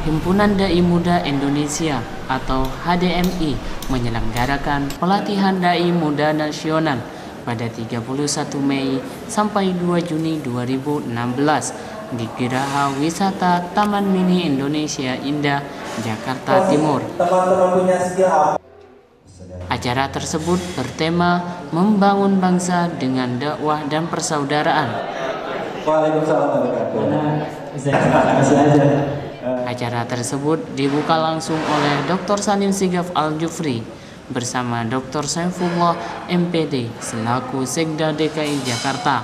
Himpunan Dai Muda Indonesia atau HDMI menyelenggarakan pelatihan Dai Muda Nasional pada 31 Mei sampai 2 Juni 2016 di Geraha Wisata Taman Mini Indonesia Indah, Jakarta Timur. Acara tersebut bertema membangun bangsa dengan dakwah dan persaudaraan. Acara tersebut dibuka langsung oleh Dr. Salim Sigaf Al-Jufri bersama Dr. Saifullah MPD selaku Sekda DKI Jakarta.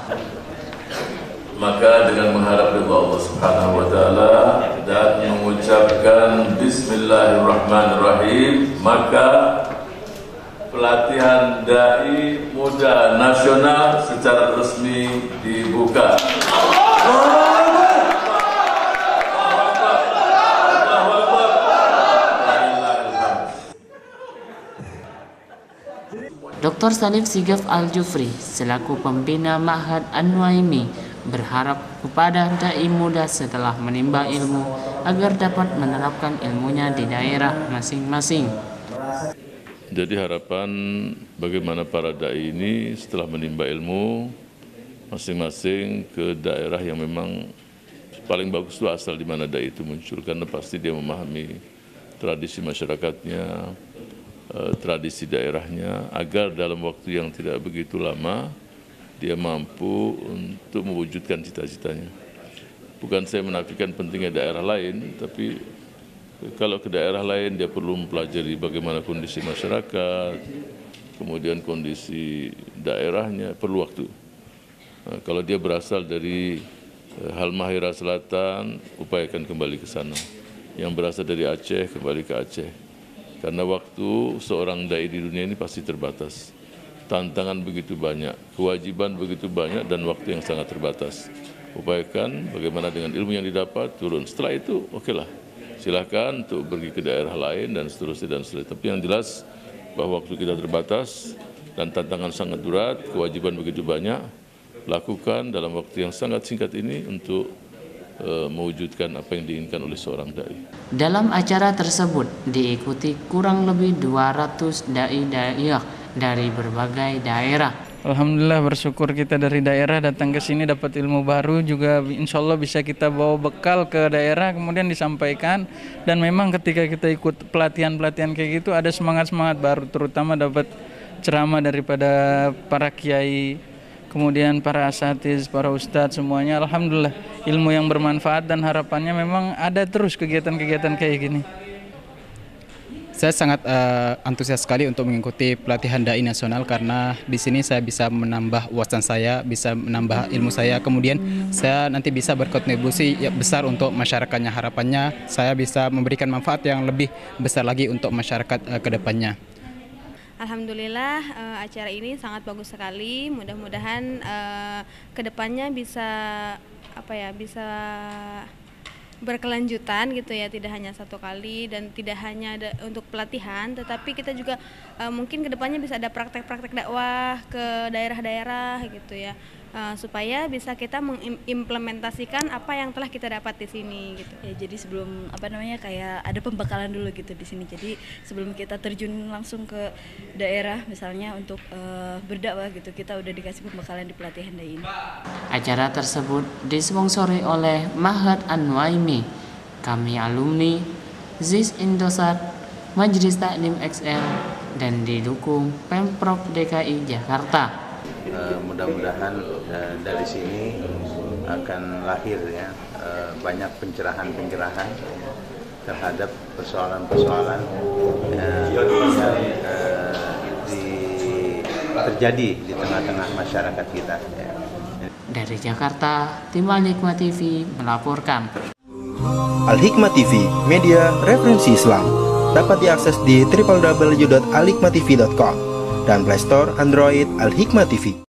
Maka dengan mengharap ridha Allah Subhanahu wa taala dan mengucapkan bismillahirrahmanirrahim, maka pelatihan Dai Muda Nasional secara resmi dibuka. Dr. Salim Sigaf Al-Jufri selaku pembina Ma'had An-Nuaimi berharap kepada dai muda setelah menimba ilmu agar dapat menerapkan ilmunya di daerah masing-masing. Jadi harapan bagaimana para dai ini setelah menimba ilmu masing-masing ke daerah yang memang paling bagus itu asal di mana dai itu muncul, karena pasti dia memahami tradisi masyarakatnya, tradisi daerahnya, agar dalam waktu yang tidak begitu lama dia mampu untuk mewujudkan cita-citanya. Bukan saya menafikan pentingnya daerah lain, tapi kalau ke daerah lain dia perlu mempelajari bagaimana kondisi masyarakat, kemudian kondisi daerahnya, perlu waktu. Nah, kalau dia berasal dari Halmahera Selatan, upayakan kembali ke sana. Yang berasal dari Aceh, kembali ke Aceh. Karena waktu seorang dai di dunia ini pasti terbatas. Tantangan begitu banyak, kewajiban begitu banyak, dan waktu yang sangat terbatas. Upayakan bagaimana dengan ilmu yang didapat, turun. Setelah itu, okelah. Silakan untuk pergi ke daerah lain dan seterusnya dan seterusnya. Tapi yang jelas bahwa waktu kita terbatas dan tantangan sangat berat, kewajiban begitu banyak, lakukan dalam waktu yang sangat singkat ini untuk mewujudkan apa yang diinginkan oleh seorang dai. Dalam acara tersebut diikuti kurang lebih 200 dai-dai dari berbagai daerah. Alhamdulillah, bersyukur kita dari daerah datang ke sini dapat ilmu baru, juga insya Allah bisa kita bawa bekal ke daerah kemudian disampaikan. Dan memang ketika kita ikut pelatihan-pelatihan kayak gitu ada semangat-semangat baru, terutama dapat ceramah daripada para kiai, kemudian para asatiz, para ustadz, semuanya alhamdulillah ilmu yang bermanfaat, dan harapannya memang ada terus kegiatan-kegiatan kayak gini. Saya sangat antusias sekali untuk mengikuti pelatihan Dai Nasional, karena di sini saya bisa menambah wawasan saya, bisa menambah ilmu saya, kemudian saya nanti bisa berkontribusi besar untuk masyarakatnya. Harapannya saya bisa memberikan manfaat yang lebih besar lagi untuk masyarakat ke depannya. Alhamdulillah, acara ini sangat bagus sekali. Mudah-mudahan kedepannya bisa bisa berkelanjutan gitu ya, tidak hanya satu kali dan tidak hanya untuk pelatihan, tetapi kita juga mungkin kedepannya bisa ada praktek-praktek dakwah ke daerah-daerah gitu ya, supaya bisa kita mengimplementasikan apa yang telah kita dapat di sini gitu. Ya, jadi sebelum kayak ada pembekalan dulu gitu di sini. Jadi sebelum kita terjun langsung ke daerah misalnya untuk berdakwah gitu, kita udah dikasih pembekalan di pelatihan dai ini. Acara tersebut disponsori oleh Ma'had An-Nuaimi, kami alumni ZIS Indosat, Majelis Taklim XL, dan didukung Pemprov DKI Jakarta. Mudah-mudahan dari sini akan lahir ya banyak pencerahan-pencerahan terhadap persoalan-persoalan yang terjadi di tengah-tengah masyarakat kita. Ya. Dari Jakarta, tim Al-Hikmah TV melaporkan. Al-Hikmah TV, media referensi Islam, dapat diakses di www.alhikmahtv.com dan Play Store Android Al-Hikmah TV.